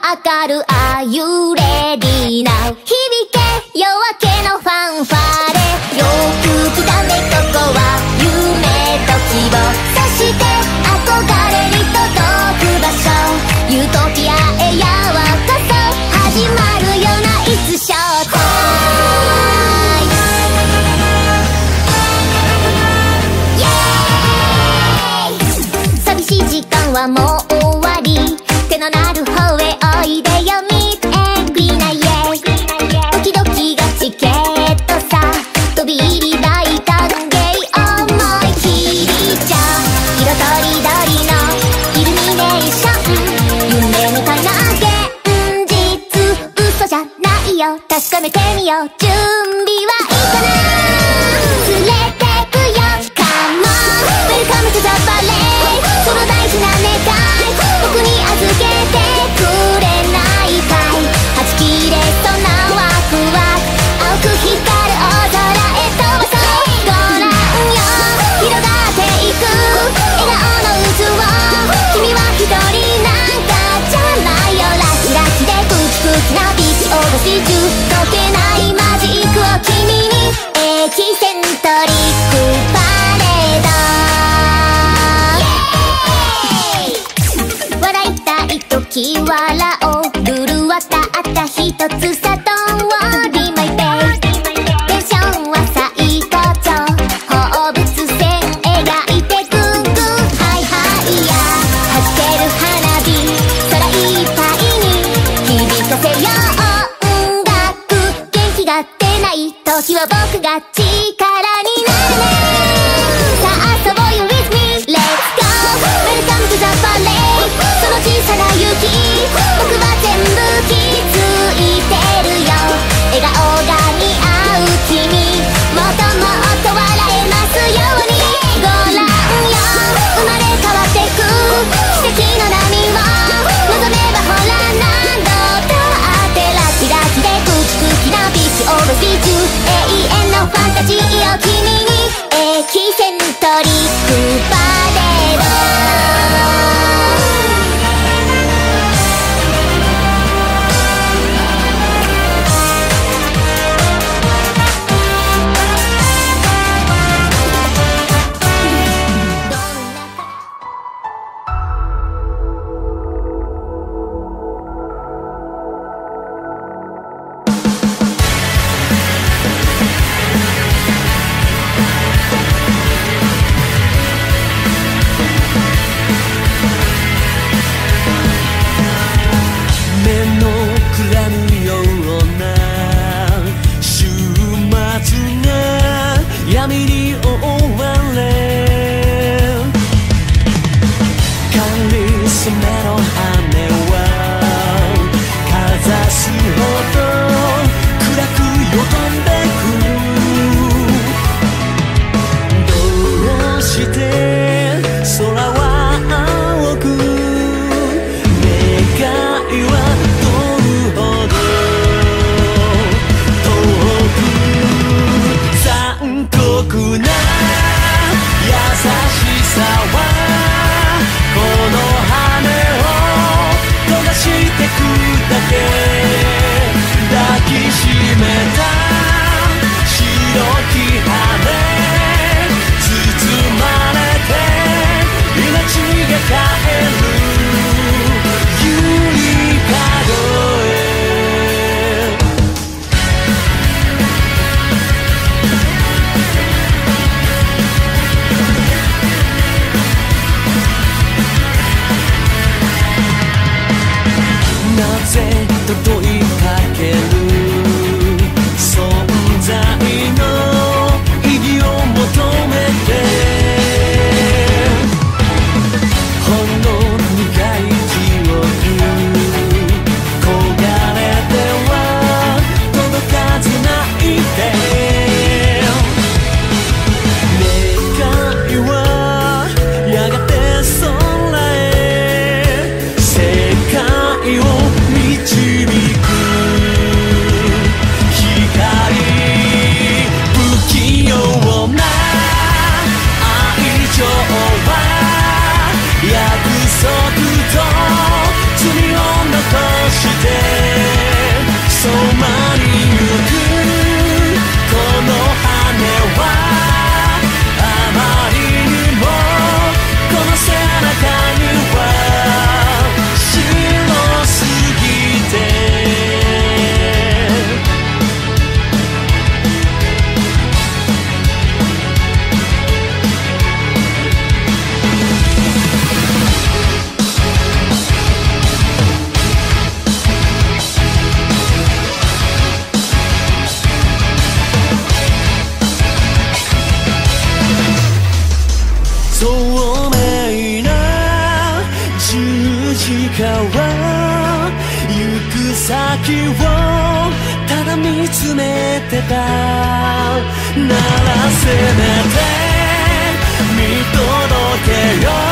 かる Are you ready now 響け夜明けのファンファーレよく来たねここは夢と希望そして憧れに届く場所ユートピアへやわこそ始まるような It's show time寂しい時間はもう終わり手のなる方へおいでよ Meet every night yeah ドキドキがチケットさ飛び入り大歓迎思い切りじゃ色とりどりのイルミネーション夢みたいな現実嘘じゃないよ確かめてみよう準備はいいかな連れてくよ Come on Welcome to the ballet その大事な願い僕に預けてくれないかいはち切れそうなワクワク青く光る大空へ飛ばそうご覧よ広がっていく笑顔の渦を君は一人なんかじゃないよラキラキでプキプキなビーチオーバーシー中解けないマジックを君にエキセントリックパレード笑いたい時笑おう潤ったあった一つさ Don't worry my babe テンションは最高潮放物線描いてグングンハイハイや弾ける花火空いっぱいに響かせよう音楽元気が出ない時は僕が力になるねさあ遊ぼうよ with me Let's go Welcome to the ballet その小さな雪僕は全部気づいてるよ笑顔が似合う君もっともっと笑えますようにご覧よ生まれ変わってく奇跡の波を望めばほら何度だってラキラキでプキプキなビーチオーバーシー中永遠のファンタジーを君にエキセントリックパレード導くしてそばに行くこの羽はあまりにもこの背中には白すぎて透明な十字架は行く先をただ見つめてたならせめて見届けよう